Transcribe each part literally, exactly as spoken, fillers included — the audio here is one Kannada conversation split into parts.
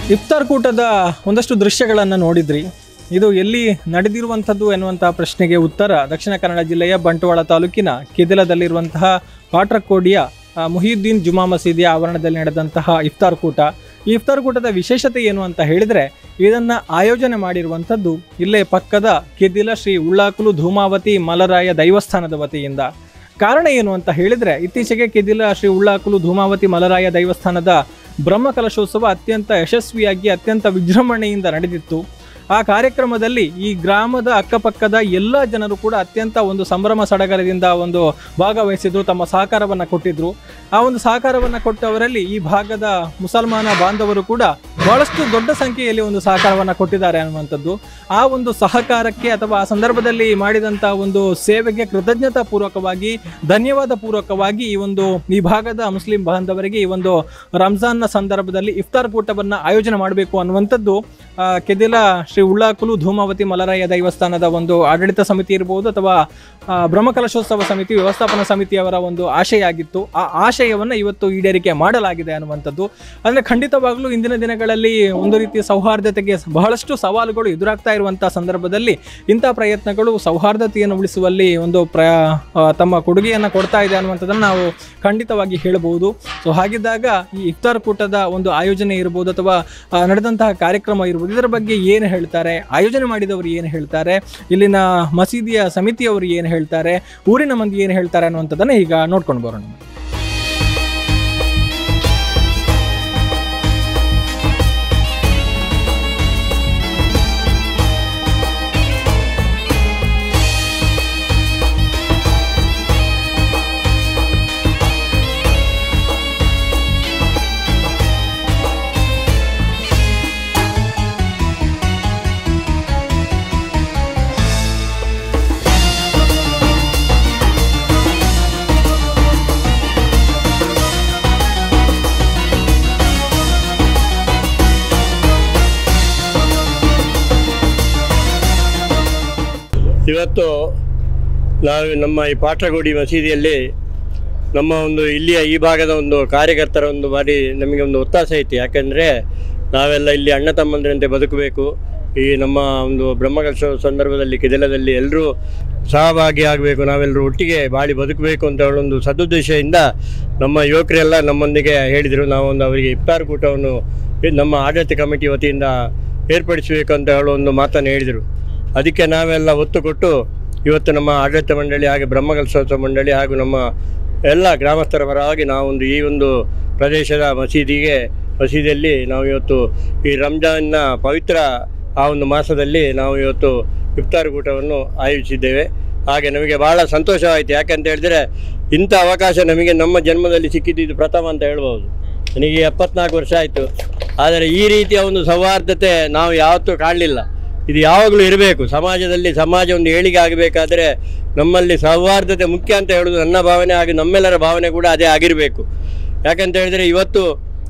ಇಫ್ತಾರ್ ಕೂಟದ ಒಂದಷ್ಟು ದೃಶ್ಯಗಳನ್ನು ನೋಡಿದ್ರಿ. ಇದು ಎಲ್ಲಿ ನಡೆದಿರುವಂಥದ್ದು ಎನ್ನುವಂಥ ಪ್ರಶ್ನೆಗೆ ಉತ್ತರ ದಕ್ಷಿಣ ಕನ್ನಡ ಜಿಲ್ಲೆಯ ಬಂಟ್ವಾಳ ತಾಲೂಕಿನ ಕೆದಿಲದಲ್ಲಿರುವಂತಹ ಕಾಟ್ರಕೋಡಿಯ ಮುಹಿಯುದ್ದೀನ್ ಜುಮಾ ಮಸೀದಿಯ ಆವರಣದಲ್ಲಿ ನಡೆದಂತಹ ಇಫ್ತಾರ್ ಕೂಟ. ಈ ಇಫ್ತಾರ್ ಕೂಟದ ವಿಶೇಷತೆ ಏನು ಅಂತ ಹೇಳಿದರೆ, ಇದನ್ನು ಆಯೋಜನೆ ಮಾಡಿರುವಂಥದ್ದು ಇಲ್ಲೇ ಪಕ್ಕದ ಕೆದಿಲ ಶ್ರೀ ಉಳ್ಳಾಕುಲು ಧೂಮಾವತಿ ಮಲರಾಯ ದೈವಸ್ಥಾನದ ವತಿಯಿಂದ. ಕಾರಣ ಏನು ಅಂತ ಹೇಳಿದರೆ, ಇತ್ತೀಚೆಗೆ ಕೆದಿಲ ಶ್ರೀ ಉಳ್ಳಾಕುಲು ಧೂಮಾವತಿ ಮಲರಾಯ ದೈವಸ್ಥಾನದ ಬ್ರಹ್ಮಕಲಶೋತ್ಸವ ಅತ್ಯಂತ ಯಶಸ್ವಿಯಾಗಿ ಅತ್ಯಂತ ವಿಜೃಂಭಣೆಯಿಂದ ನಡೆದಿತ್ತು. ಆ ಕಾರ್ಯಕ್ರಮದಲ್ಲಿ ಈ ಗ್ರಾಮದ ಅಕ್ಕಪಕ್ಕದ ಎಲ್ಲ ಜನರು ಕೂಡ ಅತ್ಯಂತ ಒಂದು ಸಂಭ್ರಮ ಸಡಗರದಿಂದ ಒಂದು ಭಾಗವಹಿಸಿದ್ರು, ತಮ್ಮ ಸಹಕಾರವನ್ನು ಕೊಟ್ಟಿದ್ರು. ಆ ಒಂದು ಸಹಕಾರವನ್ನು ಕೊಟ್ಟವರಲ್ಲಿ ಈ ಭಾಗದ ಮುಸಲ್ಮಾನ ಬಾಂಧವರು ಕೂಡ ಬಹಳಷ್ಟು ದೊಡ್ಡ ಸಂಖ್ಯೆಯಲ್ಲಿ ಒಂದು ಸಹಕಾರವನ್ನು ಕೊಟ್ಟಿದ್ದಾರೆ ಅನ್ನುವಂಥದ್ದು. ಆ ಒಂದು ಸಹಕಾರಕ್ಕೆ ಅಥವಾ ಆ ಸಂದರ್ಭದಲ್ಲಿ ಮಾಡಿದಂಥ ಒಂದು ಸೇವೆಗೆ ಕೃತಜ್ಞತಾ ಪೂರ್ವಕವಾಗಿ, ಧನ್ಯವಾದ ಪೂರ್ವಕವಾಗಿ ಈ ಒಂದು ಈ ಭಾಗದ ಮುಸ್ಲಿಂ ಬಾಂಧವರಿಗೆ ಈ ಒಂದು ರಂಜಾನ್ನ ಸಂದರ್ಭದಲ್ಲಿ ಇಫ್ತಾರ್ ಕೂಟವನ್ನು ಆಯೋಜನೆ ಮಾಡಬೇಕು ಅನ್ನುವಂಥದ್ದು ಕೆದಿಲ ಶ್ರೀ ಉಳ್ಳಾಕುಲು ಧೂಮಾವತಿ ಮಲರಾಯ ದೈವಸ್ಥಾನದ ಒಂದು ಆಡಳಿತ ಸಮಿತಿ ಇರ್ಬೋದು ಅಥವಾ ಬ್ರಹ್ಮಕಲಶೋತ್ಸವ ಸಮಿತಿ ವ್ಯವಸ್ಥಾಪನಾ ಸಮಿತಿಯವರ ಒಂದು ಆಶಯ ಆಗಿತ್ತು. ಆ ಆಶಯವನ್ನು ಇವತ್ತು ಈಡೇರಿಕೆ ಮಾಡಲಾಗಿದೆ ಅನ್ನುವಂಥದ್ದು. ಅಂದರೆ ಖಂಡಿತವಾಗ್ಲೂ ಇಂದಿನ ದಿನಗಳಲ್ಲಿ ಒಂದು ರೀತಿಯ ಸೌಹಾರ್ದತೆಗೆ ಬಹಳಷ್ಟು ಸವಾಲುಗಳು ಎದುರಾಗ್ತಾ ಇರುವಂಥ ಸಂದರ್ಭದಲ್ಲಿ ಇಂಥ ಪ್ರಯತ್ನಗಳು ಸೌಹಾರ್ದತೆಯನ್ನು ಉಳಿಸುವಲ್ಲಿ ಒಂದು ಪ್ರ ತಮ್ಮ ಕೊಡುಗೆಯನ್ನು ಕೊಡ್ತಾ ಇದೆ ಅನ್ನುವಂಥದ್ದನ್ನು ನಾವು ಖಂಡಿತವಾಗಿ ಹೇಳಬಹುದು. ಸೊ ಹಾಗಿದ್ದಾಗ ಈ ಇಫ್ತಾರ್ ಕೂಟದ ಒಂದು ಆಯೋಜನೆ ಇರ್ಬೋದು ಅಥವಾ ನಡೆದಂತಹ ಕಾರ್ಯಕ್ರಮ ಇರ್ಬೋದು, ಇದರ ಬಗ್ಗೆ ಏನು ಹೇಳ್ತಾರೆ, ಆಯೋಜನೆ ಮಾಡಿದವರು ಏನು ಹೇಳ್ತಾರೆ, ಇಲ್ಲಿನ ಮಸೀದಿಯ ಸಮಿತಿಯವರು ಏನು ಹೇಳ್ತಾರೆ, ಊರಿನ ಮಂದಿ ಏನು ಹೇಳ್ತಾರೆ ಅನ್ನುವಂಥದ್ದನ್ನು ಈಗ ನೋಡ್ಕೊಂಡು ಬರೋಣ. ಇವತ್ತು ನಾವು ನಮ್ಮ ಈ ಪಾಟ್ರಗೋಡಿ ಮಸೀದಿಯಲ್ಲಿ ನಮ್ಮ ಒಂದು ಇಲ್ಲಿಯ ಈ ಭಾಗದ ಒಂದು ಕಾರ್ಯಕರ್ತರ ಒಂದು ಬಾರಿ ನಮಗೆ ಒಂದು ಒತ್ತಾಸೆ ಐತಿ. ಯಾಕೆಂದರೆ ನಾವೆಲ್ಲ ಇಲ್ಲಿ ಅಣ್ಣ ತಮ್ಮಂದಿರಂತೆ ಬದುಕಬೇಕು. ಈ ನಮ್ಮ ಒಂದು ಬ್ರಹ್ಮಕಲಶೋತ್ಸವ ಸಂದರ್ಭದಲ್ಲಿ ಕೆದಿಲದಲ್ಲಿ ಎಲ್ಲರೂ ಸಹಭಾಗಿ ಆಗಬೇಕು, ನಾವೆಲ್ಲರೂ ಒಟ್ಟಿಗೆ ಬಾಳಿ ಬದುಕಬೇಕು ಅಂತ ಹೇಳೊಂದು ಸದುದ್ದೇಶದಿಂದ ನಮ್ಮ ಯುವಕರೆಲ್ಲ ನಮ್ಮೊಂದಿಗೆ ಹೇಳಿದರು. ನಾವೊಂದು ಅವರಿಗೆ ಇಫ್ತಾರ್ ಕೂಟವನ್ನು ನಮ್ಮ ಆಡಳಿತ ಕಮಿಟಿ ವತಿಯಿಂದ ಏರ್ಪಡಿಸಬೇಕು ಅಂತ ಹೇಳೋ ಒಂದು ಮಾತನ್ನು ಹೇಳಿದರು. ಅದಕ್ಕೆ ನಾವೆಲ್ಲ ಒತ್ತು ಕೊಟ್ಟು ಇವತ್ತು ನಮ್ಮ ಆಡಳಿತ ಮಂಡಳಿ ಹಾಗೆ ಬ್ರಹ್ಮಕಲಶೋತ್ಸವ ಮಂಡಳಿ ಹಾಗೂ ನಮ್ಮ ಎಲ್ಲ ಗ್ರಾಮಸ್ಥರ ಪರವಾಗಿ ನಾವೊಂದು ಈ ಒಂದು ಪ್ರದೇಶದ ಮಸೀದಿಗೆ ಮಸೀದಿಯಲ್ಲಿ ನಾವು ಇವತ್ತು ಈ ರಂಜಾನ್ನ ಪವಿತ್ರ ಆ ಒಂದು ಮಾಸದಲ್ಲಿ ನಾವು ಇವತ್ತು ಇಫ್ತಾರ್ ಕೂಟವನ್ನು ಆಯೋಜಿಸಿದ್ದೇವೆ. ಹಾಗೆ ನಮಗೆ ಭಾಳ ಸಂತೋಷವಾಯಿತು. ಯಾಕಂತ ಹೇಳಿದರೆ ಇಂಥ ಅವಕಾಶ ನಮಗೆ ನಮ್ಮ ಜನ್ಮದಲ್ಲಿ ಸಿಕ್ಕಿದ್ದು ಪ್ರಥಮ ಅಂತ ಹೇಳ್ಬೋದು. ನನಗೆ ಎಪ್ಪತ್ನಾಲ್ಕು ವರ್ಷ ಆಯಿತು, ಆದರೆ ಈ ರೀತಿಯ ಒಂದು ಸೌಹಾರ್ದತೆ ನಾವು ಯಾವತ್ತೂ ಕಾಣಲಿಲ್ಲ. ಇದು ಯಾವಾಗಲೂ ಇರಬೇಕು ಸಮಾಜದಲ್ಲಿ. ಸಮಾಜ ಒಂದು ಏಳಿಗೆ ಆಗಬೇಕಾದ್ರೆ ನಮ್ಮಲ್ಲಿ ಸೌಹಾರ್ದತೆ ಮುಖ್ಯ ಅಂತ ಹೇಳೋದು ನನ್ನ ಭಾವನೆ, ಹಾಗೂ ನಮ್ಮೆಲ್ಲರ ಭಾವನೆ ಕೂಡ ಅದೇ ಆಗಿರಬೇಕು. ಯಾಕಂತ ಹೇಳಿದರೆ ಇವತ್ತು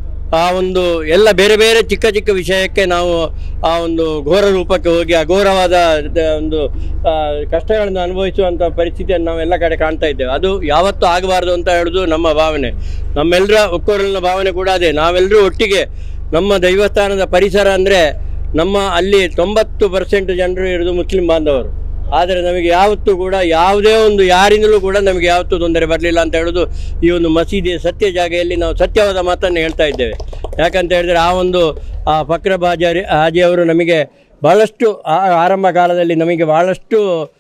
ಆ ಒಂದು ಎಲ್ಲ ಬೇರೆ ಬೇರೆ ಚಿಕ್ಕ ಚಿಕ್ಕ ವಿಷಯಕ್ಕೆ ನಾವು ಆ ಒಂದು ಘೋರ ರೂಪಕ್ಕೆ ಹೋಗಿ ಅಘೋರವಾದ ಒಂದು ಕಷ್ಟಗಳನ್ನು ಅನುಭವಿಸುವಂಥ ಪರಿಸ್ಥಿತಿಯನ್ನು ನಾವು ಎಲ್ಲ ಕಡೆ ಕಾಣ್ತಾ ಇದ್ದೇವೆ. ಅದು ಯಾವತ್ತೂ ಆಗಬಾರ್ದು ಅಂತ ಹೇಳೋದು ನಮ್ಮ ಭಾವನೆ, ನಮ್ಮೆಲ್ಲರ ಒಕ್ಕೊರಲಿನ ಭಾವನೆ ಕೂಡ ಅದೇ. ನಾವೆಲ್ಲರೂ ಒಟ್ಟಿಗೆ ನಮ್ಮ ದೈವಸ್ಥಾನದ ಪರಿಸರ ಅಂದರೆ ನಮ್ಮ ಅಲ್ಲಿ ತೊಂಬತ್ತು ಪರ್ಸೆಂಟ್ ಜನರು ಇರೋದು ಮುಸ್ಲಿಂ ಬಾಂಧವರು. ಆದರೆ ನಮಗೆ ಯಾವತ್ತೂ ಕೂಡ ಯಾವುದೇ ಒಂದು ಯಾರಿಂದಲೂ ಕೂಡ ನಮಗೆ ಯಾವತ್ತೂ ತೊಂದರೆ ಬರಲಿಲ್ಲ ಅಂತ ಹೇಳೋದು ಈ ಒಂದು ಮಸೀದಿಯ ಸತ್ಯ ಜಾಗೆಯಲ್ಲಿ ನಾವು ಸತ್ಯವಾದ ಮಾತನ್ನು ಹೇಳ್ತಾ ಇದ್ದೇವೆ. ಯಾಕಂತ ಹೇಳಿದರೆ ಆ ಒಂದು ಆ ಫಕ್ರ ಬಾಜಾರಿ ಹಾಜಿಯವರು ನಮಗೆ ಭಾಳಷ್ಟು ಆರಂಭ ಕಾಲದಲ್ಲಿ ನಮಗೆ ಭಾಳಷ್ಟು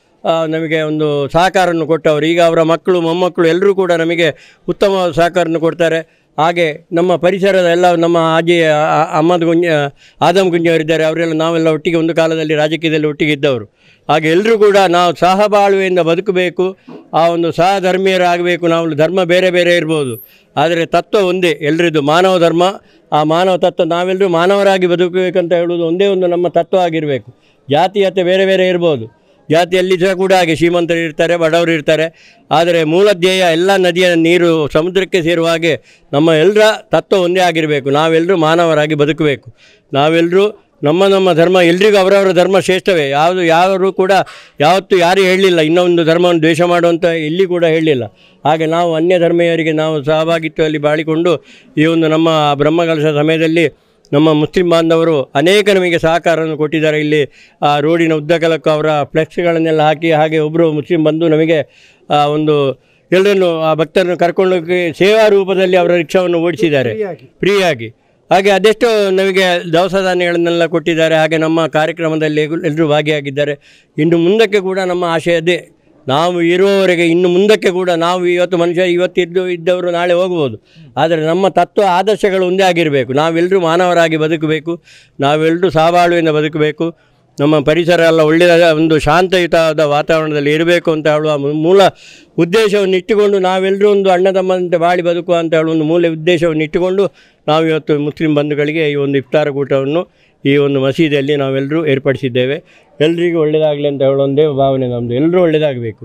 ನಮಗೆ ಒಂದು ಸಹಕಾರವನ್ನು ಕೊಟ್ಟವರು. ಈಗ ಅವರ ಮಕ್ಕಳು ಮೊಮ್ಮಕ್ಕಳು ಎಲ್ಲರೂ ಕೂಡ ನಮಗೆ ಉತ್ತಮವಾದ ಸಹಕಾರವನ್ನು ಕೊಡ್ತಾರೆ. ಹಾಗೆ ನಮ್ಮ ಪರಿಸರದ ಎಲ್ಲ ನಮ್ಮ ಹಾಜಿ ಅಹಮದ್ ಗುಂಜ ಆದಮ್ ಗುಂಜವರಿದ್ದಾರೆ, ಅವರೆಲ್ಲ ನಾವೆಲ್ಲ ಒಟ್ಟಿಗೆ ಒಂದು ಕಾಲದಲ್ಲಿ ರಾಜಕೀಯದಲ್ಲಿ ಒಟ್ಟಿಗೆ ಇದ್ದವರು. ಹಾಗೆ ಎಲ್ಲರೂ ಕೂಡ ನಾವು ಸಹಬಾಳ್ವೆಯಿಂದ ಬದುಕಬೇಕು, ಆ ಒಂದು ಸಹಧರ್ಮೀಯರಾಗಬೇಕು. ನಾವು ಧರ್ಮ ಬೇರೆ ಬೇರೆ ಇರ್ಬೋದು, ಆದರೆ ತತ್ವ ಒಂದೇ ಎಲ್ಲರಿದ್ದು, ಮಾನವ ಧರ್ಮ. ಆ ಮಾನವ ತತ್ವ ನಾವೆಲ್ಲರೂ ಮಾನವರಾಗಿ ಬದುಕಬೇಕಂತ ಹೇಳುವುದು ಒಂದೇ ಒಂದು ನಮ್ಮ ತತ್ವ ಆಗಿರಬೇಕು. ಜಾತೀಯತೆ ಬೇರೆ ಬೇರೆ ಇರ್ಬೋದು, ಜಾತಿಯಲ್ಲಿ ಸಹ ಕೂಡ ಹಾಗೆ ಶ್ರೀಮಂತರು ಇರ್ತಾರೆ, ಬಡವರು ಇರ್ತಾರೆ. ಆದರೆ ಮೂಲ ಧ್ಯೇಯ ಎಲ್ಲ ನದಿಯ ನೀರು ಸಮುದ್ರಕ್ಕೆ ಸೇರುವ ಹಾಗೆ ನಮ್ಮ ಎಲ್ಲರ ತತ್ವ ಒಂದೇ ಆಗಿರಬೇಕು. ನಾವೆಲ್ಲರೂ ಮಾನವರಾಗಿ ಬದುಕಬೇಕು. ನಾವೆಲ್ಲರೂ ನಮ್ಮ ನಮ್ಮ ಧರ್ಮ, ಎಲ್ರಿಗೂ ಅವರವರ ಧರ್ಮ ಶ್ರೇಷ್ಠವೇ. ಯಾವುದು ಯಾರು ಕೂಡ ಯಾವತ್ತೂ ಯಾರೂ ಹೇಳಲಿಲ್ಲ ಇನ್ನೊಂದು ಧರ್ಮವನ್ನು ದ್ವೇಷ ಮಾಡುವಂಥ ಎಲ್ಲಿ ಕೂಡ ಹೇಳಲಿಲ್ಲ. ಹಾಗೆ ನಾವು ಅನ್ಯ ಧರ್ಮೀಯರಿಗೆ ನಾವು ಸಹಭಾಗಿತ್ವದಲ್ಲಿ ಬಾಳಿಕೊಂಡು ಈ ಒಂದು ನಮ್ಮ ಬ್ರಹ್ಮಕಲಶ ಸಮಯದಲ್ಲಿ ನಮ್ಮ ಮುಸ್ಲಿಂ ಬಾಂಧವರು ಅನೇಕ ನಮಗೆ ಸಹಕಾರವನ್ನು ಕೊಟ್ಟಿದ್ದಾರೆ. ಇಲ್ಲಿ ಆ ರೋಡಿನ ಉದ್ದಗಲಕ್ಕೂ ಅವರ ಫ್ಲೆಕ್ಸ್ಗಳನ್ನೆಲ್ಲ ಹಾಕಿ, ಹಾಗೆ ಒಬ್ಬರು ಮುಸ್ಲಿಂ ಬಂದು ನಮಗೆ ಒಂದು ಎಲ್ಲರನ್ನು ಆ ಭಕ್ತರನ್ನು ಕರ್ಕೊಂಡೋಗಿ ಸೇವಾ ರೂಪದಲ್ಲಿ ಅವರ ರಿಕ್ಷಾವನ್ನು ಓಡಿಸಿದ್ದಾರೆ ಫ್ರೀಯಾಗಿ. ಹಾಗೆ ಅದೆಷ್ಟೋ ನಮಗೆ ದವಸ ಧಾನ್ಯಗಳನ್ನೆಲ್ಲ ಕೊಟ್ಟಿದ್ದಾರೆ. ಹಾಗೆ ನಮ್ಮ ಕಾರ್ಯಕ್ರಮದಲ್ಲಿ ಎಲ್ಲರೂ ಭಾಗಿಯಾಗಿದ್ದಾರೆ. ಇನ್ನು ಮುಂದಕ್ಕೆ ಕೂಡ ನಮ್ಮ ಆಶಯದೇ, ನಾವು ಇರುವವರೆಗೆ ಇನ್ನು ಮುಂದಕ್ಕೆ ಕೂಡ ನಾವು ಇವತ್ತು ಮನುಷ್ಯ ಇವತ್ತಿದ್ದು ಇದ್ದವರು ನಾಳೆ ಹೋಗ್ಬೋದು, ಆದರೆ ನಮ್ಮ ತತ್ವ ಆದರ್ಶಗಳು ಒಂದೇ ಆಗಿರಬೇಕು. ನಾವೆಲ್ಲರೂ ಮಾನವರಾಗಿ ಬದುಕಬೇಕು, ನಾವೆಲ್ಲರೂ ಸಹಬಾಳ್ವೆಯಿಂದ ಬದುಕಬೇಕು, ನಮ್ಮ ಪರಿಸರ ಎಲ್ಲ ಒಳ್ಳೆಯ ಒಂದು ಶಾಂತಯುತವಾದ ವಾತಾವರಣದಲ್ಲಿ ಇರಬೇಕು ಅಂತ ಹೇಳುವ ಮೂಲ ಉದ್ದೇಶವನ್ನು ಇಟ್ಟುಕೊಂಡು ನಾವೆಲ್ಲರೂ ಒಂದು ಅಣ್ಣತಮ್ಮಂತೆ ಬಾಳಿ ಬದುಕುವ ಅಂತ ಹೇಳುವ ಒಂದು ಮೂಲ ಉದ್ದೇಶವನ್ನು ಇಟ್ಟುಕೊಂಡು ನಾವು ಇವತ್ತು ಮುಸ್ಲಿಂ ಬಂಧುಗಳಿಗೆ ಈ ಒಂದು ಇಫ್ತಾರ ಕೂಟವನ್ನು ಈ ಒಂದು ಮಸೀದಿಯಲ್ಲಿ ನಾವೆಲ್ಲರೂ ಏರ್ಪಡಿಸಿದ್ದೇವೆ. ಎಲ್ರಿಗೂ ಒಳ್ಳೆಯದಾಗಲಿ ಅಂತ ಹೇಳೋ ಒಂದೇ ಭಾವನೆ ನಮ್ಮದು, ಎಲ್ಲರೂ ಒಳ್ಳೆಯದಾಗಬೇಕು.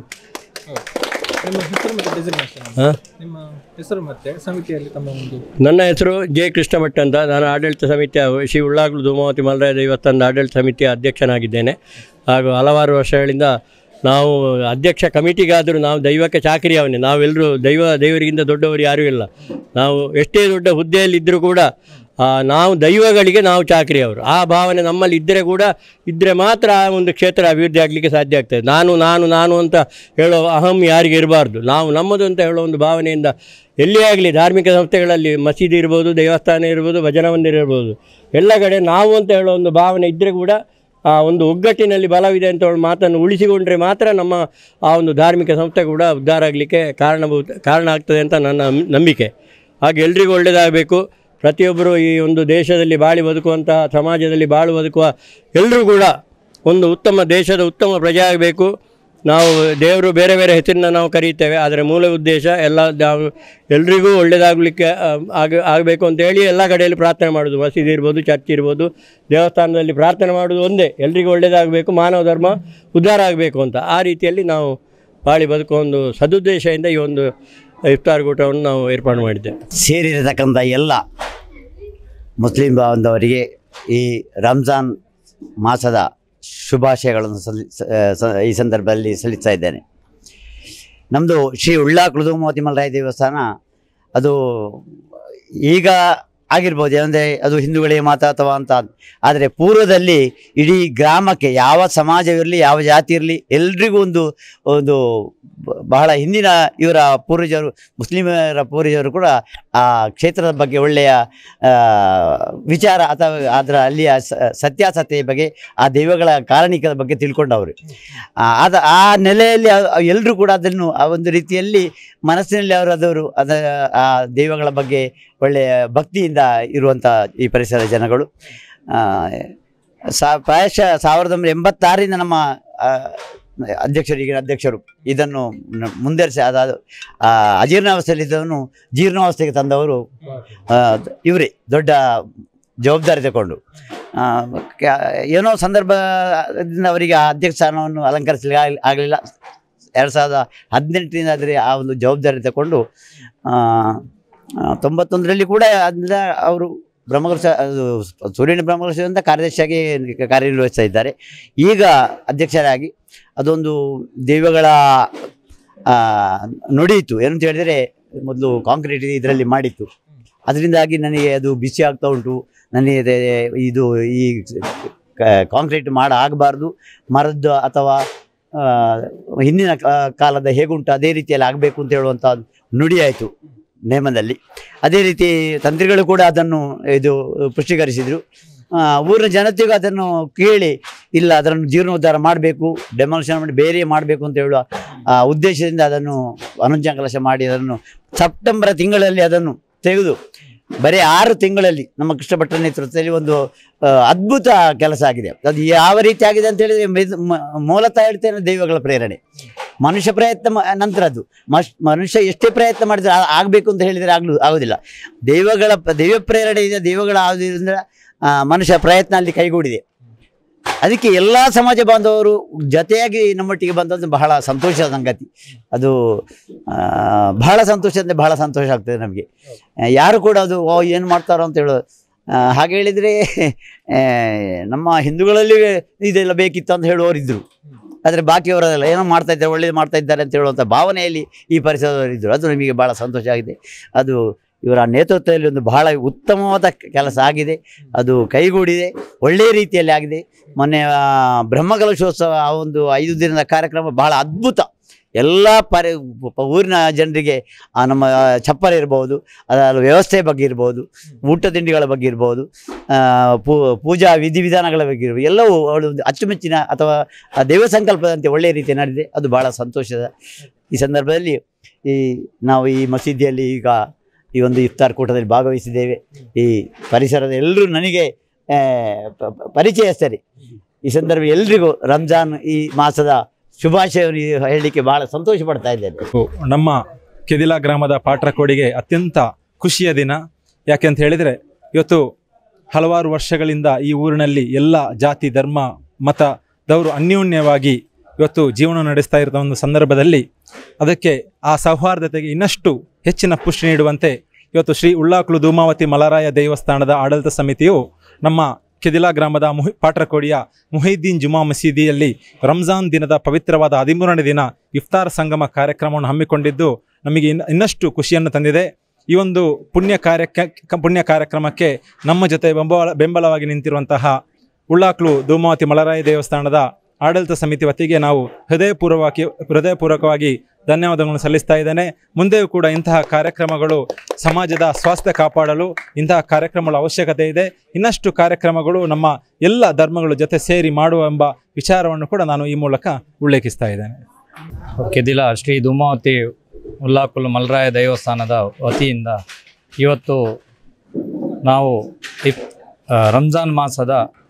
ಹಾಂ, ನಿಮ್ಮ ಹೆಸರು ಮತ್ತು ಸಮಿತಿಯಲ್ಲಿ ತಮ್ಮ ಒಂದು? ನನ್ನ ಹೆಸರು ಜೆ ಕೃಷ್ಣ ಭಟ್ ಅಂತ. ನಾನು ಆಡಳಿತ ಸಮಿತಿಯ ಶ್ರೀ ಉಳ್ಳಾಗಲು ಧೂಮಾವತಿ ಮಲರಾಯ ದೇವಸ್ಥಾನದ ಆಡಳಿತ ಸಮಿತಿಯ ಅಧ್ಯಕ್ಷನಾಗಿದ್ದೇನೆ. ಹಾಗೂ ಹಲವಾರು ವರ್ಷಗಳಿಂದ ನಾವು ಅಧ್ಯಕ್ಷ ಕಮಿಟಿಗಾದರೂ ನಾವು ದೈವಕ್ಕೆ ಚಾಕರಿ ಅವನೇ. ನಾವೆಲ್ಲರೂ ದೈವ ದೈವರಿಗಿಂತ ದೊಡ್ಡವರು ಯಾರೂ ಇಲ್ಲ. ನಾವು ಎಷ್ಟೇ ದೊಡ್ಡ ಹುದ್ದೆಯಲ್ಲಿದ್ದರೂ ಕೂಡ ನಾವು ದೈವಗಳಿಗೆ ನಾವು ಚಾಕರಿ ಅವರು. ಆ ಭಾವನೆ ನಮ್ಮಲ್ಲಿ ಇದ್ದರೆ ಕೂಡ ಇದ್ದರೆ ಮಾತ್ರ ಆ ಒಂದು ಕ್ಷೇತ್ರ ಅಭಿವೃದ್ಧಿ ಆಗಲಿಕ್ಕೆ ಸಾಧ್ಯ ಆಗ್ತದೆ. ನಾನು ನಾನು ನಾನು ಅಂತ ಹೇಳೋ ಅಹಂ ಯಾರಿಗೆ ಇರಬಾರ್ದು. ನಾವು ನಮ್ಮದು ಅಂತ ಹೇಳೋ ಒಂದು ಭಾವನೆಯಿಂದ ಎಲ್ಲಿ ಆಗಲಿ ಧಾರ್ಮಿಕ ಸಂಸ್ಥೆಗಳಲ್ಲಿ ಮಸೀದಿ ಇರ್ಬೋದು, ದೇವಸ್ಥಾನ ಇರ್ಬೋದು, ಭಜನಾ ಮಂದಿರ ಇರ್ಬೋದು, ಎಲ್ಲ ಕಡೆ ನಾವು ಅಂತ ಹೇಳೋ ಒಂದು ಭಾವನೆ ಇದ್ದರೆ ಕೂಡ ಆ ಒಂದು ಒಗ್ಗಟ್ಟಿನಲ್ಲಿ ಬಲವಿದೆ ಅಂತ ಹೇಳೋ ಮಾತನ್ನು ಉಳಿಸಿಕೊಂಡ್ರೆ ಮಾತ್ರ ನಮ್ಮ ಆ ಒಂದು ಧಾರ್ಮಿಕ ಸಂಸ್ಥೆ ಕೂಡ ಉದ್ಧಾರ ಆಗಲಿಕ್ಕೆ ಕಾರಣಭೂತ ಕಾರಣ ಆಗ್ತದೆ ಅಂತ ನನ್ನ ನಂಬಿಕೆ. ಹಾಗೆ ಎಲ್ರಿಗೂ ಒಳ್ಳೆಯದಾಗಬೇಕು. ಪ್ರತಿಯೊಬ್ಬರು ಈ ಒಂದು ದೇಶದಲ್ಲಿ ಬಾಳಿ ಬದುಕುವಂತಹ, ಸಮಾಜದಲ್ಲಿ ಬಾಳು ಬದುಕುವ ಎಲ್ಲರೂ ಕೂಡ ಒಂದು ಉತ್ತಮ ದೇಶದ ಉತ್ತಮ ಪ್ರಜೆ ಆಗಬೇಕು. ನಾವು ದೇವರು ಬೇರೆ ಬೇರೆ ಹೆಸರಿನ ನಾವು ಕರೀತೇವೆ, ಆದರೆ ಮೂಲ ಉದ್ದೇಶ ಎಲ್ಲ ನಾವು ಎಲ್ರಿಗೂ ಒಳ್ಳೆಯದಾಗಲಿಕ್ಕೆ ಆಗ ಆಗಬೇಕು ಅಂತೇಳಿ ಎಲ್ಲ ಕಡೆಯಲ್ಲಿ ಪ್ರಾರ್ಥನೆ ಮಾಡೋದು. ಮಸೀದಿ ಇರ್ಬೋದು, ಚರ್ಚ್ ಇರ್ಬೋದು, ದೇವಸ್ಥಾನದಲ್ಲಿ ಪ್ರಾರ್ಥನೆ ಮಾಡೋದು ಒಂದೇ, ಎಲ್ರಿಗೂ ಒಳ್ಳೆಯದಾಗಬೇಕು, ಮಾನವ ಧರ್ಮ ಉದ್ಧಾರ ಆಗಬೇಕು ಅಂತ. ಆ ರೀತಿಯಲ್ಲಿ ನಾವು ಬಾಳಿ ಬದುಕುವ ಒಂದು ಸದುದ್ದೇಶದಿಂದ ಈ ಒಂದು ಇಫ್ತಾರ್ ಕೂಟವನ್ನು ನಾವು ಏರ್ಪಾಡು ಮಾಡಿದ್ದೇವೆ. ಸೇರಿರತಕ್ಕಂಥ ಎಲ್ಲ ಮುಸ್ಲಿಂ ಬಾಂಧವರಿಗೆ ಈ ರಂಜಾನ್ ಮಾಸದ ಶುಭಾಶಯಗಳನ್ನು ಸಲ್ಲಿ ಈ ಸಂದರ್ಭದಲ್ಲಿ ಸಲ್ಲಿಸ್ತಾ ಇದ್ದೇನೆ. ನಮ್ಮದು ಶ್ರೀ ಉಳ್ಳಾಗಲು ಧೂಮಾವತಿ ಮಲರಾಯ ದೇವಸ್ಥಾನ ಅದು ಈಗ ಆಗಿರ್ಬೋದು, ಅಂದರೆ ಅದು ಹಿಂದೂಗಳಿಗೆ ಮಾತ್ರ ಅಥವಾ ಅಂತ. ಆದರೆ ಪೂರ್ವದಲ್ಲಿ ಇಡೀ ಗ್ರಾಮಕ್ಕೆ ಯಾವ ಸಮಾಜವಿರಲಿ, ಯಾವ ಜಾತಿ ಇರಲಿ, ಎಲ್ರಿಗೂ ಒಂದು ಒಂದು ಬಹಳ ಹಿಂದಿನ ಇವರ ಪೂರ್ವಜರು, ಮುಸ್ಲಿಮರ ಪೂರ್ವಜರು ಕೂಡ ಆ ಕ್ಷೇತ್ರದ ಬಗ್ಗೆ ಒಳ್ಳೆಯ ವಿಚಾರ ಅಥವಾ ಅದರ ಅಲ್ಲಿಯ ಸತ್ಯಾಸತ್ಯೆಯ ಬಗ್ಗೆ, ಆ ದೈವಗಳ ಕಾರಣಿಕದ ಬಗ್ಗೆ ತಿಳ್ಕೊಂಡವರು. ಅದ ಆ ನೆಲೆಯಲ್ಲಿ ಎಲ್ಲರೂ ಕೂಡ ಅದನ್ನು ಆ ಒಂದು ರೀತಿಯಲ್ಲಿ ಮನಸ್ಸಿನಲ್ಲಿ ಅವರದವರು ಅದ ಆ ದೈವಗಳ ಬಗ್ಗೆ ಒಳ್ಳೆಯ ಭಕ್ತಿಯಿಂದ ಇರುವಂಥ ಈ ಪರಿಸರ ಜನಗಳು. ಸಾ ಪ್ರಾಯಶಃ ಸಾವಿರದ ಒಂಬೈನೂರ ಎಂಬತ್ತಾರರಿಂದ ನಮ್ಮ ಅಧ್ಯಕ್ಷರು, ಈಗಿನ ಅಧ್ಯಕ್ಷರು ಇದನ್ನು ಮುಂದುವರಿಸಿ ಅದಾದ ಅಜೀರ್ಣಾವಸ್ಥೆಯಲ್ಲಿದ್ದವನು ಜೀರ್ಣಾವಸ್ಥೆಗೆ ತಂದವರು ಇವರೇ. ದೊಡ್ಡ ಜವಾಬ್ದಾರಿ ತಗೊಂಡು ಏನೋ ಸಂದರ್ಭದಿಂದ ಅವರಿಗೆ ಆ ಅಧ್ಯಕ್ಷ ಸ್ಥಾನವನ್ನು ಅಲಂಕರಿಸಲಿಕ್ಕೆ ಆಗಲಿಲ್ಲ. ಎರಡು ಸಾವಿರದ ಹದಿನೆಂಟರಿಂದ ಆದರೆ ಆ ಒಂದು ಜವಾಬ್ದಾರಿ ತಗೊಂಡು ತೊಂಬತ್ತೊಂದರಲ್ಲಿ ಕೂಡ ಅದರಿಂದ ಅವರು ಬ್ರಹ್ಮಕಲಶ ಸೂರ್ಯನ ಬ್ರಹ್ಮಕಲಶದಿಂದ ಕಾರ್ಯದರ್ಶಿಯಾಗಿ ಕಾರ್ಯನಿರ್ವಹಿಸ್ತಾ ಇದ್ದಾರೆ. ಈಗ ಅಧ್ಯಕ್ಷರಾಗಿ ಅದೊಂದು ದೈವಗಳ ನುಡಿಯಿತು. ಏನಂತ ಹೇಳಿದರೆ, ಮೊದಲು ಕಾಂಕ್ರೀಟ್ ಇದರಲ್ಲಿ ಮಾಡಿತ್ತು, ಅದರಿಂದಾಗಿ ನನಗೆ ಅದು ಬಿಸಿ ಆಗ್ತಾ ಉಂಟು. ನನಗೆ ಇದು ಈ ಕಾಂಕ್ರೀಟ್ ಮಾಡ ಆಗಬಾರ್ದು, ಮರದ್ದು ಅಥವಾ ಹಿಂದಿನ ಕಾಲದ ಹೇಗುಂಟು ಅದೇ ರೀತಿಯಲ್ಲಿ ಆಗಬೇಕು ಅಂತ ಹೇಳುವಂಥ ನುಡಿಯಾಯಿತು ನೇಮದಲ್ಲಿ. ಅದೇ ರೀತಿ ತಂತ್ರಿಗಳು ಕೂಡ ಅದನ್ನು ಇದು ಪುಷ್ಟೀಕರಿಸಿದರು. ಊರಿನ ಜನತೆಗೂ ಅದನ್ನು ಕೇಳಿ ಇಲ್ಲ ಅದನ್ನು ಜೀರ್ಣೋದ್ಧಾರ ಮಾಡಬೇಕು, ಡೆಮಾಲಿಷನ್ ಮಾಡಿ ಬೇರೆ ಮಾಡಬೇಕು ಅಂತ ಹೇಳುವ ಉದ್ದೇಶದಿಂದ ಅದನ್ನು ಅನುಜ್ಞಾಕಲಶ ಮಾಡಿ ಅದನ್ನು ಸೆಪ್ಟೆಂಬರ್ ತಿಂಗಳಲ್ಲಿ ಅದನ್ನು ತೆಗೆದು ಬರೀ ಆರು ತಿಂಗಳಲ್ಲಿ ನಮ್ಮ ಕೃಷ್ಣ ಭಟ್ರ ನೇತೃತ್ವದಲ್ಲಿ ಒಂದು ಅದ್ಭುತ ಕೆಲಸ ಆಗಿದೆ. ಅದು ಯಾವ ರೀತಿ ಆಗಿದೆ ಅಂತ ಹೇಳಿದರೆ, ಮೂಲತಃ ಹೇಳ್ತೇನೆ ದೈವಗಳ ಪ್ರೇರಣೆ, ಮನುಷ್ಯ ಪ್ರಯತ್ನ ನಂತರದ್ದು. ಮಶ್ ಮನುಷ್ಯ ಎಷ್ಟೇ ಪ್ರಯತ್ನ ಮಾಡಿದರೆ ಆಗಬೇಕು ಅಂತ ಹೇಳಿದರೆ ಆಗಲು ಆಗೋದಿಲ್ಲ. ದೈವಗಳ ದೈವ ಪ್ರೇರಣೆಯಿಂದ ದೈವಗಳ ಆಗೋದ್ರಿಂದ ಮನುಷ್ಯ ಪ್ರಯತ್ನ ಅಲ್ಲಿ ಕೈಗೂಡಿದೆ. ಅದಕ್ಕೆ ಎಲ್ಲ ಸಮಾಜ ಬಾಂಧವರು ಜೊತೆಯಾಗಿ ನಮ್ಮೊಟ್ಟಿಗೆ ಬಂದದ್ದು ಬಹಳ ಸಂತೋಷದ ಸಂಗತಿ. ಅದು ಬಹಳ ಸಂತೋಷ ಅಂದರೆ ಬಹಳ ಸಂತೋಷ ಆಗ್ತದೆ ನಮಗೆ. ಯಾರು ಕೂಡ ಅದು ಓ ಏನು ಮಾಡ್ತಾರೋ ಅಂತ ಹೇಳೋದು. ಹಾಗೆ ಹೇಳಿದರೆ ನಮ್ಮ ಹಿಂದೂಗಳಲ್ಲಿ ಇದೆಲ್ಲ ಬೇಕಿತ್ತು ಅಂತ ಹೇಳುವವರಿದ್ದರು, ಆದರೆ ಬಾಕಿಯವರೆಲ್ಲ ಏನೋ ಮಾಡ್ತಾ ಇದ್ದಾರೆ, ಒಳ್ಳೇದು ಮಾಡ್ತಾ ಇದ್ದಾರೆ ಅಂತ ಹೇಳುವಂಥ ಭಾವನೆಯಲ್ಲಿ ಈ ಪರಿಸರದವರಿದ್ದರು. ಅದು ನಮಗೆ ಭಾಳ ಸಂತೋಷ ಆಗಿದೆ. ಅದು ಇವರ ನೇತೃತ್ವದಲ್ಲಿ ಒಂದು ಬಹಳ ಉತ್ತಮವಾದ ಕೆಲಸ ಆಗಿದೆ, ಅದು ಕೈಗೂಡಿದೆ, ಒಳ್ಳೆಯ ರೀತಿಯಲ್ಲಿ ಆಗಿದೆ. ಮೊನ್ನೆ ಬ್ರಹ್ಮಕಲಶೋತ್ಸವ ಆ ಒಂದು ಐದು ದಿನದ ಕಾರ್ಯಕ್ರಮ ಬಹಳ ಅದ್ಭುತ. ಎಲ್ಲ ಪರಿ ಊರಿನ ಜನರಿಗೆ ಆ ನಮ್ಮ ಚಪ್ಪರ ಇರ್ಬೋದು, ಅದರ ವ್ಯವಸ್ಥೆ ಬಗ್ಗೆ ಇರ್ಬೋದು, ಊಟ ತಿಂಡಿಗಳ ಬಗ್ಗೆ ಇರ್ಬೋದು, ಪೂ ಪೂಜಾ ವಿಧಿವಿಧಾನಗಳ ಬಗ್ಗೆ ಇರ್ಬೋದು, ಎಲ್ಲವೂ ಅವಳು ಅಚ್ಚುಮೆಚ್ಚಿನ ಅಥವಾ ದೈವ ಸಂಕಲ್ಪದಂತೆ ಒಳ್ಳೆಯ ರೀತಿ ನಡೆದಿದೆ. ಅದು ಬಹಳ ಸಂತೋಷದ. ಈ ಸಂದರ್ಭದಲ್ಲಿ ಈ ನಾವು ಈ ಮಸೀದಿಯಲ್ಲಿ ಈಗ ಈ ಒಂದು ಇಫ್ತಾರ್ ಕೂಟದಲ್ಲಿ ಭಾಗವಹಿಸಿದ್ದೇವೆ. ಈ ಪರಿಸರದ ಎಲ್ಲರೂ ನನಗೆ ಪರಿಚಯಸ್ಥರಿ. ಈ ಸಂದರ್ಭ ಎಲ್ರಿಗೂ ರಂಜಾನ್ ಈ ಮಾಸದ ಶುಭಾಶಯವನ್ನು ಹೇಳಲಿಕ್ಕೆ ಬಹಳ ಸಂತೋಷ ಪಡ್ತಾ ಇದ್ದೇನೆ. ನಮ್ಮ ಕೆದಿಲ ಗ್ರಾಮದ ಪಾಟ್ರಕೋಡಿಗೆ ಅತ್ಯಂತ ಖುಷಿಯ ದಿನ. ಯಾಕೆಂತ ಹೇಳಿದರೆ ಇವತ್ತು ಹಲವಾರು ವರ್ಷಗಳಿಂದ ಈ ಊರಿನಲ್ಲಿ ಎಲ್ಲ ಜಾತಿ ಧರ್ಮ ಮತದವರು ಅನ್ಯೋನ್ಯವಾಗಿ ಇವತ್ತು ಜೀವನ ನಡೆಸ್ತಾ ಇರೋ ಒಂದು ಸಂದರ್ಭದಲ್ಲಿ ಅದಕ್ಕೆ ಆ ಸೌಹಾರ್ದತೆಗೆ ಇನ್ನಷ್ಟು ಹೆಚ್ಚಿನ ಪುಷ್ಟಿ ನೀಡುವಂತೆ ಇವತ್ತು ಶ್ರೀ ಉಳ್ಳಾಕ್ಲು ಧೂಮಾವತಿ ಮಲರಾಯ ದೇವಸ್ಥಾನದ ಆಡಳಿತ ಸಮಿತಿಯು ನಮ್ಮ ಕೆದಿಲ ಗ್ರಾಮದ ಮುಹಿ ಪಾಟ್ರಕೋಡಿಯ ಮುಹಿದ್ದೀನ್ ಜುಮಾ ಮಸೀದಿಯಲ್ಲಿ ರಂಜಾನ್ ದಿನದ ಪವಿತ್ರವಾದ ಹದಿಮೂರನೇ ದಿನ ಇಫ್ತಾರ್ ಸಂಗಮ ಕಾರ್ಯಕ್ರಮವನ್ನು ಹಮ್ಮಿಕೊಂಡಿದ್ದು ನಮಗೆ ಇನ್ನ ಇನ್ನಷ್ಟು ಖುಷಿಯನ್ನು ತಂದಿದೆ. ಈ ಒಂದು ಪುಣ್ಯ ಕಾರ್ಯಕ್ಕೆ ಪುಣ್ಯ ಕಾರ್ಯಕ್ರಮಕ್ಕೆ ನಮ್ಮ ಜೊತೆ ಬೆಂಬಲ ಬೆಂಬಲವಾಗಿ ನಿಂತಿರುವಂತಹ ಉಳ್ಳಾಕ್ಲು ಧೂಮಾವತಿ ಮಲರಾಯ ದೇವಸ್ಥಾನದ ಆಡಳಿತ ಸಮಿತಿ ವತಿಗೆ ನಾವು ಹೃದಯಪೂರ್ವಕವಾಗಿ ಹೃದಯಪೂರ್ವಕವಾಗಿ ಧನ್ಯವಾದಗಳನ್ನು ಸಲ್ಲಿಸ್ತಾ ಇದ್ದೇನೆ. ಮುಂದೆಯೂ ಕೂಡ ಇಂತಹ ಕಾರ್ಯಕ್ರಮಗಳು ಸಮಾಜದ ಸ್ವಾಸ್ಥ್ಯ ಕಾಪಾಡಲು ಇಂತಹ ಕಾರ್ಯಕ್ರಮಗಳ ಅವಶ್ಯಕತೆ ಇದೆ. ಇನ್ನಷ್ಟು ಕಾರ್ಯಕ್ರಮಗಳು ನಮ್ಮ ಎಲ್ಲ ಧರ್ಮಗಳ ಜೊತೆ ಸೇರಿ ಮಾಡುವ ಎಂಬ ವಿಚಾರವನ್ನು ಕೂಡ ನಾನು ಈ ಮೂಲಕ ಉಲ್ಲೇಖಿಸ್ತಾ ಇದ್ದೇನೆ. ಕೆದಿಲ ಶ್ರೀ ಧೂಮಾವತಿ ಉಳ್ಳಾಕುಲು ಮಲರಾಯ ದೇವಸ್ಥಾನದ ವತಿಯಿಂದ ಇವತ್ತು ನಾವು ಇಫ್ ರಂಜಾನ್ ಮಾಸದ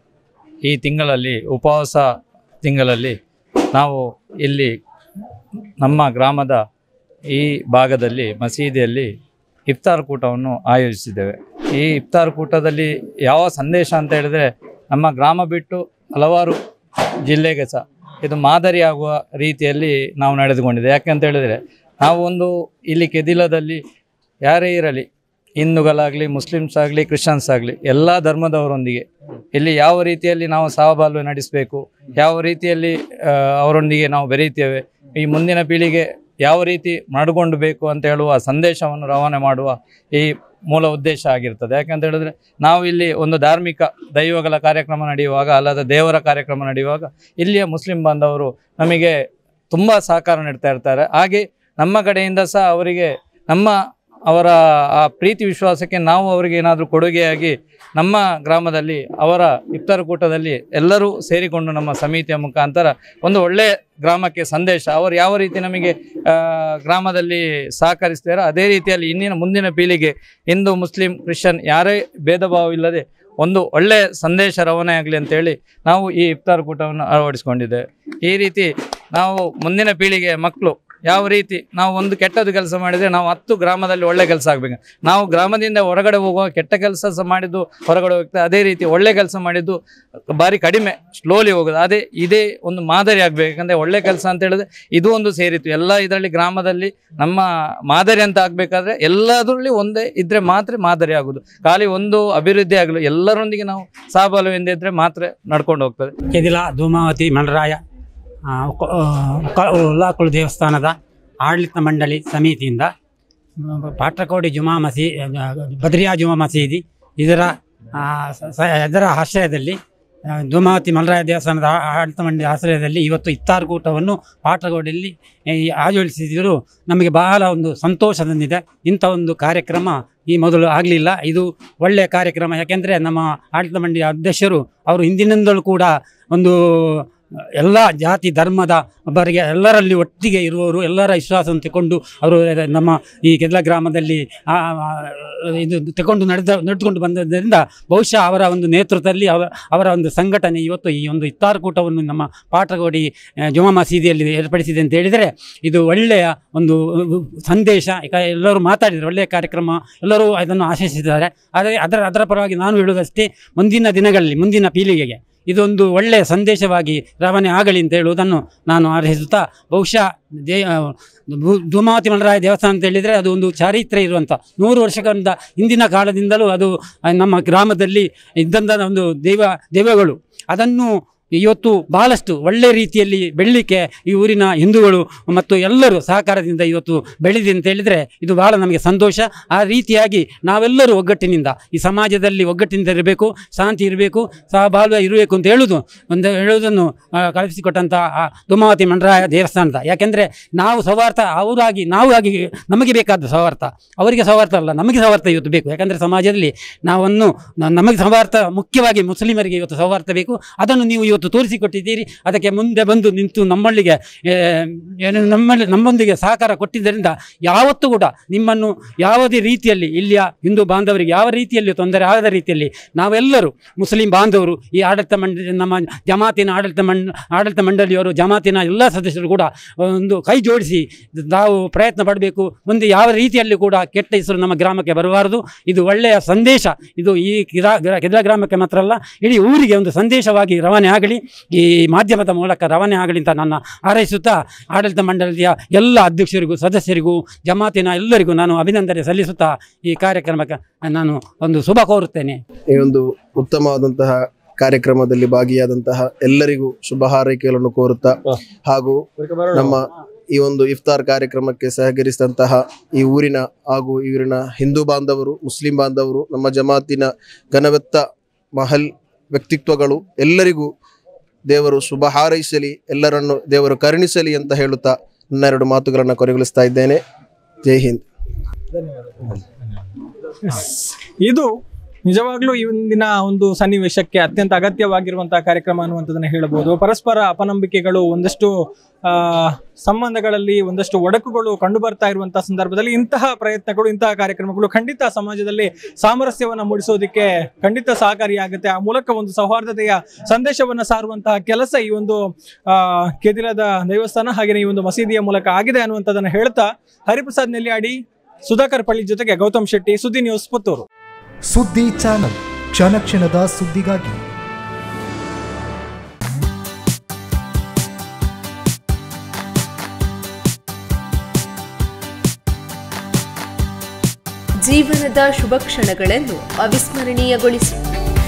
ಈ ತಿಂಗಳಲ್ಲಿ ಉಪವಾಸ ತಿಂಗಳಲ್ಲಿ ನಾವು ಇಲ್ಲಿ ನಮ್ಮ ಗ್ರಾಮದ ಈ ಭಾಗದಲ್ಲಿ ಮಸೀದಿಯಲ್ಲಿ ಇಫ್ತಾರ್ ಕೂಟವನ್ನು ಆಯೋಜಿಸಿದ್ದೇವೆ. ಈ ಇಫ್ತಾರ್ ಕೂಟದಲ್ಲಿ ಯಾವ ಸಂದೇಶ ಅಂತ ಹೇಳಿದರೆ, ನಮ್ಮ ಗ್ರಾಮ ಬಿಟ್ಟು ಹಲವಾರು ಜಿಲ್ಲೆಗೆ ಸಹ ಇದು ಮಾದರಿಯಾಗುವ ರೀತಿಯಲ್ಲಿ ನಾವು ನಡೆದುಕೊಂಡಿದೆ. ಯಾಕೆಂತ ಹೇಳಿದರೆ, ನಾವು ಒಂದು ಇಲ್ಲಿ ಕೆದಿಲದಲ್ಲಿ ಯಾರೇ ಇರಲಿ, ಹಿಂದೂಗಳಾಗಲಿ ಮುಸ್ಲಿಮ್ಸ್ ಆಗಲಿ ಕ್ರಿಶ್ಚಿಯನ್ಸ್ ಆಗಲಿ ಎಲ್ಲ ಧರ್ಮದವರೊಂದಿಗೆ ಇಲ್ಲಿ ಯಾವ ರೀತಿಯಲ್ಲಿ ನಾವು ಸಹಬಾಳ್ವೆ ನಡೆಸಬೇಕು, ಯಾವ ರೀತಿಯಲ್ಲಿ ಅವರೊಂದಿಗೆ ನಾವು ಬೆರೀತೇವೆ, ಈ ಮುಂದಿನ ಪೀಳಿಗೆ ಯಾವ ರೀತಿ ಮಾಡಿಕೊಂಡು ಬೇಕು ಅಂತ ಹೇಳುವ ಸಂದೇಶವನ್ನು ರವಾನೆ ಮಾಡುವ ಈ ಮೂಲ ಉದ್ದೇಶ ಆಗಿರ್ತದೆ. ಯಾಕಂತ ಹೇಳಿದ್ರೆ, ನಾವು ಇಲ್ಲಿ ಒಂದು ಧಾರ್ಮಿಕ ದೈವಗಳ ಕಾರ್ಯಕ್ರಮ ನಡೆಯುವಾಗ ಅಲ್ಲದ ದೇವರ ಕಾರ್ಯಕ್ರಮ ನಡೆಯುವಾಗ ಇಲ್ಲಿಯ ಮುಸ್ಲಿಂ ಬಾಂಧವರು ನಮಗೆ ತುಂಬ ಸಹಕಾರ ನೀಡ್ತಾ ಇರ್ತಾರೆ. ಹಾಗೆ ನಮ್ಮ ಕಡೆಯಿಂದ ಸಹ ಅವರಿಗೆ ನಮ್ಮ ಅವರ ಆ ಪ್ರೀತಿ ವಿಶ್ವಾಸಕ್ಕೆ ನಾವು ಅವರಿಗೆ ಏನಾದರೂ ಕೊಡುಗೆಯಾಗಿ ನಮ್ಮ ಗ್ರಾಮದಲ್ಲಿ ಅವರ ಇಫ್ತಾರ್ ಕೂಟದಲ್ಲಿ ಎಲ್ಲರೂ ಸೇರಿಕೊಂಡು ನಮ್ಮ ಸಮಿತಿಯ ಮುಖಾಂತರ ಒಂದು ಒಳ್ಳೆಯ ಗ್ರಾಮಕ್ಕೆ ಸಂದೇಶ, ಅವರು ಯಾವ ರೀತಿ ನಮಗೆ ಗ್ರಾಮದಲ್ಲಿ ಸಹಕರಿಸ್ತಾರೋ ಅದೇ ರೀತಿಯಲ್ಲಿ ಇಂದಿನ ಮುಂದಿನ ಪೀಳಿಗೆ ಹಿಂದೂ ಮುಸ್ಲಿಂ ಕ್ರಿಶ್ಚಿಯನ್ ಯಾರೇ ಭೇದ ಭಾವ ಇಲ್ಲದೆ ಒಂದು ಒಳ್ಳೆಯ ಸಂದೇಶ ರವಾನೆ ಆಗಲಿ ಅಂತೇಳಿ ನಾವು ಈ ಇಫ್ತಾರ್ ಕೂಟವನ್ನು ಅಳವಡಿಸ್ಕೊಂಡಿದ್ದೇವೆ. ಈ ರೀತಿ ನಾವು ಮುಂದಿನ ಪೀಳಿಗೆ ಮಕ್ಕಳು ಯಾವ ರೀತಿ ನಾವು ಒಂದು ಕೆಟ್ಟದ್ದು ಕೆಲಸ ಮಾಡಿದರೆ ನಾವು ಹತ್ತು ಗ್ರಾಮದಲ್ಲಿ ಒಳ್ಳೆ ಕೆಲಸ ಆಗಬೇಕು. ನಾವು ಗ್ರಾಮದಿಂದ ಹೊರಗಡೆ ಹೋಗುವ ಕೆಟ್ಟ ಕೆಲಸ ಮಾಡಿದ್ದು ಹೊರಗಡೆ ಹೋಗ್ತದೆ, ಅದೇ ರೀತಿ ಒಳ್ಳೆ ಕೆಲಸ ಮಾಡಿದ್ದು ಭಾರಿ ಕಡಿಮೆ ಸ್ಲೋಲಿ ಹೋಗೋದು. ಅದೇ ಇದೇ ಒಂದು ಮಾದರಿ ಆಗಬೇಕು. ಯಾಕಂದರೆ ಒಳ್ಳೆ ಕೆಲಸ ಅಂತ ಹೇಳಿದ್ರೆ ಇದು ಒಂದು ಸೇರಿತ್ತು ಎಲ್ಲ ಇದರಲ್ಲಿ ಗ್ರಾಮದಲ್ಲಿ ನಮ್ಮ ಮಾದರಿ ಅಂತ ಆಗಬೇಕಾದ್ರೆ ಎಲ್ಲದರಲ್ಲಿ ಒಂದೇ ಇದ್ದರೆ ಮಾತ್ರ ಮಾದರಿ ಆಗೋದು. ಖಾಲಿ ಒಂದು ಅಭಿವೃದ್ಧಿ ಆಗಲು ಎಲ್ಲರೊಂದಿಗೆ ನಾವು ಸಹಬಾಳ್ವೆಯಿಂದ ಇದ್ದರೆ ಮಾತ್ರ ನಡ್ಕೊಂಡು ಹೋಗ್ತದೆ. ಕೆದಿಲ ಧೂಮಾವತಿ ಮಲರಾಯ ಉಳ್ಳಾಕುಲು ದೇವಸ್ಥಾನದ ಆಡಳಿತ ಮಂಡಳಿ ಸಮಿತಿಯಿಂದ ಪಾಟ್ರಕೋಡಿ ಜುಮಾ ಮಸೀ ಬದ್ರಿಯಾ ಜುಮಾ ಮಸೀದಿ ಇದರ ಇದರ ಆಶ್ರಯದಲ್ಲಿ ಧೂಮಾವತಿ ಮಲರಾಯ ದೇವಸ್ಥಾನದ ಆಡಳಿತ ಮಂಡಳಿ ಆಶ್ರಯದಲ್ಲಿ ಇವತ್ತು ಇಫ್ತಾರ್ ಕೂಟವನ್ನು ಪಾಟ್ರಕೋಡಿಯಲ್ಲಿ ಆಯೋಜಿಸಿದರೂ ನಮಗೆ ಬಹಳ ಒಂದು ಸಂತೋಷ ತಂದಿದೆ. ಇಂಥ ಒಂದು ಕಾರ್ಯಕ್ರಮ ಈ ಮೊದಲು ಆಗಲಿಲ್ಲ. ಇದು ಒಳ್ಳೆಯ ಕಾರ್ಯಕ್ರಮ. ಯಾಕೆಂದರೆ ನಮ್ಮ ಆಡಳಿತ ಮಂಡಳಿ ಅಧ್ಯಕ್ಷರು ಅವರು ಹಿಂದಿನಿಂದಲೂ ಕೂಡ ಒಂದು ಎಲ್ಲ ಜಾತಿ ಧರ್ಮದ ಒಬ್ಬರಿಗೆ ಎಲ್ಲರಲ್ಲಿ ಒಟ್ಟಿಗೆ ಇರುವವರು, ಎಲ್ಲರ ವಿಶ್ವಾಸವನ್ನು ತಗೊಂಡು ಅವರು ನಮ್ಮ ಈ ಕೆದಿಲ ಗ್ರಾಮದಲ್ಲಿ ಇದು ತಗೊಂಡು ನಡೆದ ನಡೆದುಕೊಂಡು ಬಂದದ್ದರಿಂದ ಬಹುಶಃ ಅವರ ಒಂದು ನೇತೃತ್ವದಲ್ಲಿ ಅವರ ಅವರ ಒಂದು ಸಂಘಟನೆ ಇವತ್ತು ಈ ಒಂದು ಇಫ್ತಾರ್ ಕೂಟವನ್ನು ನಮ್ಮ ಪಾಟ್ರಕೋಡಿ ಜುಮಾ ಮಸೀದಿಯಲ್ಲಿ ಏರ್ಪಡಿಸಿದೆ ಅಂತ ಹೇಳಿದರೆ ಇದು ಒಳ್ಳೆಯ ಒಂದು ಸಂದೇಶ. ಈಗ ಎಲ್ಲರೂ ಮಾತಾಡಿದರು, ಒಳ್ಳೆಯ ಕಾರ್ಯಕ್ರಮ, ಎಲ್ಲರೂ ಅದನ್ನು ಆಶಿಸಿದ್ದಾರೆ. ಆದರೆ ಅದರ ಅದರ ಪರವಾಗಿ ನಾನು ಹೇಳುವುದಷ್ಟೇ, ಮುಂದಿನ ದಿನಗಳಲ್ಲಿ ಮುಂದಿನ ಪೀಳಿಗೆಗೆ ಇದೊಂದು ಒಳ್ಳೆಯ ಸಂದೇಶವಾಗಿ ರವಾನೆ ಆಗಲಿ ಅಂತ ಹೇಳುವುದನ್ನು ನಾನು ಹಾರೈಸುತ್ತಾ, ಬಹುಶಃ ದೇ ಧೂಮಾವತಿ ಮಲರಾಯ ದೇವಸ್ಥಾನ ಅಂತ ಹೇಳಿದರೆ ಅದು ಒಂದು ಚಾರಿತ್ರ್ಯ ಇರುವಂಥ ನೂರು ವರ್ಷಗಳಿಂದ ಹಿಂದಿನ ಕಾಲದಿಂದಲೂ ಅದು ನಮ್ಮ ಗ್ರಾಮದಲ್ಲಿ ಇದ್ದಂಥ ಒಂದು ದೈವ ದೈವಗಳು ಅದನ್ನು ಇವತ್ತು ಬಹಳಷ್ಟು ಒಳ್ಳೆಯ ರೀತಿಯಲ್ಲಿ ಬೆಳೀಲಿಕ್ಕೆ ಈ ಊರಿನ ಹಿಂದೂಗಳು ಮತ್ತು ಎಲ್ಲರೂ ಸಹಕಾರದಿಂದ ಇವತ್ತು ಬೆಳೆದಿದೆ ಅಂತ ಹೇಳಿದರೆ ಇದು ಬಹಳ ನಮಗೆ ಸಂತೋಷ. ಆ ರೀತಿಯಾಗಿ ನಾವೆಲ್ಲರೂ ಒಗ್ಗಟ್ಟಿನಿಂದ ಈ ಸಮಾಜದಲ್ಲಿ ಒಗ್ಗಟ್ಟಿನಿಂದ ಇರಬೇಕು, ಶಾಂತಿ ಇರಬೇಕು, ಸಹಬಾಳ್ವೆ ಇರಬೇಕು ಅಂತ ಹೇಳುವುದು ಒಂದು ಹೇಳುವುದನ್ನು ಕಳಿಸಿಕೊಟ್ಟಂಥ ಆ ದುಮಾವತಿ ಮಂಡರಾಯ ದೇವಸ್ಥಾನದ. ಯಾಕೆಂದರೆ ನಾವು ಸೌಹಾರ್ದ ಅವರಾಗಿ ನಾವು ಆಗಿ ನಮಗೆ ಬೇಕಾದ ಸೌಹಾರ್ದ, ಅವರಿಗೆ ಸೌಹಾರ್ದ ಅಲ್ಲ, ನಮಗೆ ಸೌಹಾರ್ದ ಇವತ್ತು ಬೇಕು. ಯಾಕಂದರೆ ಸಮಾಜದಲ್ಲಿ ನಾವನ್ನು ನಮಗೆ ಸೌಹಾರ್ದ ಮುಖ್ಯವಾಗಿ ಮುಸ್ಲಿಮರಿಗೆ ಇವತ್ತು ಸೌಹಾರ್ದ ಬೇಕು. ಅದನ್ನು ನೀವು ಇವತ್ತು ತೋರಿಸಿಕೊಟ್ಟಿದ್ದೀರಿ. ಅದಕ್ಕೆ ಮುಂದೆ ಬಂದು ನಿಂತು ನಮ್ಮಲ್ಲಿಗೆ ಏನು ನಮ್ಮಲ್ಲಿ ನಮ್ಮೊಂದಿಗೆ ಸಹಕಾರ ಕೊಟ್ಟಿದ್ದರಿಂದ ಯಾವತ್ತೂ ಕೂಡ ನಿಮ್ಮನ್ನು ಯಾವುದೇ ರೀತಿಯಲ್ಲಿ ಇಲ್ಲಿಯ ಹಿಂದೂ ಬಾಂಧವರಿಗೆ ಯಾವ ರೀತಿಯಲ್ಲಿ ತೊಂದರೆ ಆಗದ ರೀತಿಯಲ್ಲಿ ನಾವೆಲ್ಲರೂ ಮುಸ್ಲಿಂ ಬಾಂಧವರು ಈ ಆಡಳಿತ ಮಂಡಳಿ ನಮ್ಮ ಜಮಾತಿನ ಆಡಳಿತ ಮಂಡ ಆಡಳಿತ ಮಂಡಳಿಯವರು ಜಮಾತಿನ ಎಲ್ಲ ಸದಸ್ಯರು ಕೂಡ ಒಂದು ಕೈ ಜೋಡಿಸಿ ನಾವು ಪ್ರಯತ್ನ ಪಡಬೇಕು. ಮುಂದೆ ಯಾವ ರೀತಿಯಲ್ಲಿ ಕೂಡ ಕೆಟ್ಟ ಹೆಸರು ನಮ್ಮ ಗ್ರಾಮಕ್ಕೆ ಬರಬಾರದು. ಇದು ಒಳ್ಳೆಯ ಸಂದೇಶ. ಇದು ಈ ಕಿರಾ ಕೆದಲ ಗ್ರಾಮಕ್ಕೆ ಮಾತ್ರ ಅಲ್ಲ, ಇಡೀ ಊರಿಗೆ ಒಂದು ಸಂದೇಶವಾಗಿ ರವಾನೆ ಆಗಲಿ, ಈ ಮಾಧ್ಯಮದ ಮೂಲಕ ರವಾನೆ ಆಗಲಿ ಅಂತ ನನ್ನ ಹಾರೈಸುತ್ತಾ ಆಡಳಿತ ಮಂಡಳಿಯ ಎಲ್ಲ ಅಧ್ಯಕ್ಷರಿಗೂ ಸದಸ್ಯರಿಗೂ ಜಮಾತಿನ ಎಲ್ಲರಿಗೂ ನಾನು ಅಭಿನಂದನೆ ಸಲ್ಲಿಸುತ್ತಾ ಈ ಕಾರ್ಯಕ್ರಮಕ್ಕೆ ನಾನು ಒಂದು ಶುಭ ಕೋರುತ್ತೇನೆ. ಈ ಒಂದು ಉತ್ತಮವಾದಂತಹ ಕಾರ್ಯಕ್ರಮದಲ್ಲಿ ಭಾಗಿಯಾದಂತಹ ಎಲ್ಲರಿಗೂ ಶುಭ ಹಾರೈಕೆಗಳನ್ನು ಕೋರುತ್ತಾ ಹಾಗೂ ನಮ್ಮ ಈ ಒಂದು ಇಫ್ತಾರ್ ಕಾರ್ಯಕ್ರಮಕ್ಕೆ ಸಹಕರಿಸಿದಂತಹ ಈ ಊರಿನ ಹಾಗೂ ಈ ಊರಿನ ಹಿಂದೂ ಬಾಂಧವರು, ಮುಸ್ಲಿಂ ಬಾಂಧವರು, ನಮ್ಮ ಜಮಾತಿನ ಘನವೆತ್ತ ಮಹಲ್ ವ್ಯಕ್ತಿತ್ವಗಳು ಎಲ್ಲರಿಗೂ ದೇವರು ಶುಭ ಹಾರೈಸಲಿ, ಎಲ್ಲರನ್ನು ದೇವರು ಕರುಣಿಸಲಿ ಅಂತ ಹೇಳುತ್ತಾ ನನ್ನೆರಡು ಮಾತುಗಳನ್ನು ಕೊನೆಗೊಳಿಸ್ತಾ ಇದ್ದೇನೆ. ಜೈ ಹಿಂದ್. ಇದು ನಿಜವಾಗ್ಲೂ ಇಂದಿನ ಒಂದು ಸನ್ನಿವೇಶಕ್ಕೆ ಅತ್ಯಂತ ಅಗತ್ಯವಾಗಿರುವಂತಹ ಕಾರ್ಯಕ್ರಮ ಅನ್ನುವಂಥದ್ದನ್ನು ಹೇಳಬಹುದು. ಪರಸ್ಪರ ಅಪನಂಬಿಕೆಗಳು, ಒಂದಷ್ಟು ಆ ಸಂಬಂಧಗಳಲ್ಲಿ ಒಂದಷ್ಟು ಒಡಕುಗಳು ಕಂಡು ಬರ್ತಾ ಇರುವಂತಹ ಸಂದರ್ಭದಲ್ಲಿ ಇಂತಹ ಪ್ರಯತ್ನಗಳು, ಇಂತಹ ಕಾರ್ಯಕ್ರಮಗಳು ಖಂಡಿತ ಸಮಾಜದಲ್ಲಿ ಸಾಮರಸ್ಯವನ್ನು ಮೂಡಿಸೋದಕ್ಕೆ ಖಂಡಿತ ಸಹಕಾರಿಯಾಗುತ್ತೆ. ಆ ಮೂಲಕ ಒಂದು ಸೌಹಾರ್ದತೆಯ ಸಂದೇಶವನ್ನು ಸಾರುವಂತಹ ಕೆಲಸ ಈ ಒಂದು ಆ ಕೆದಿಲದ ದೇವಸ್ಥಾನ ಹಾಗೆಯೇ ಈ ಒಂದು ಮಸೀದಿಯ ಮೂಲಕ ಆಗಿದೆ ಅನ್ನುವಂಥದ್ದನ್ನು ಹೇಳ್ತಾ ಹರಿಪ್ರಸಾದ್ ನೆಲ್ಯಾಡಿ, ಸುಧಾಕರ್ ಪಳ್ಳಿ ಜೊತೆಗೆ ಗೌತಮ್ ಶೆಟ್ಟಿ, ಸುದ್ದಿ ನ್ಯೂಸ್, ಪುತ್ತೂರು. ಸುದ್ದಿ ಚಾನಲ್, ಕ್ಷಣ ಕ್ಷಣದ ಸುದ್ದಿಗಾಗಿ. ಜೀವನದ ಶುಭ ಕ್ಷಣಗಳನ್ನು ಅವಿಸ್ಮರಣೀಯಗೊಳಿಸಿ.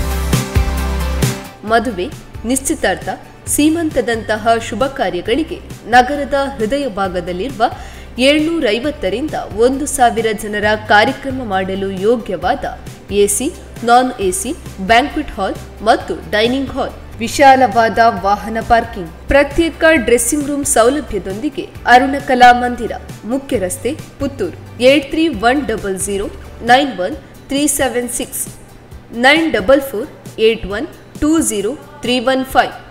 ಮದುವೆ, ನಿಶ್ಚಿತಾರ್ಥ, ಸೀಮಂತದಂತಹ ಶುಭ ಕಾರ್ಯಗಳಿಗೆ ನಗರದ ಹೃದಯ ಭಾಗದಲ್ಲಿರುವ ಏಳ್ನೂರ ಐವತ್ತರಿಂದ ಒಂದು ಸಾವಿರ ಜನರ ಕಾರ್ಯಕ್ರಮ ಮಾಡಲು ಯೋಗ್ಯವಾದ AC, non AC, banquet hall ಮತ್ತು ಡೈನಿಂಗ್ ಹಾಲ್, ವಿಶಾಲವಾದ ವಾಹನ ಪಾರ್ಕಿಂಗ್, ಪ್ರತ್ಯೇಕ ಡ್ರೆಸ್ಸಿಂಗ್ ರೂಮ್ ಸೌಲಭ್ಯದೊಂದಿಗೆ ಅರುಣ ಕಲಾ ಮಂದಿರ, ಮುಖ್ಯ ರಸ್ತೆ, Puttur. Eight three one double zero nine one three seven six, nine double four eight one two zero three one five.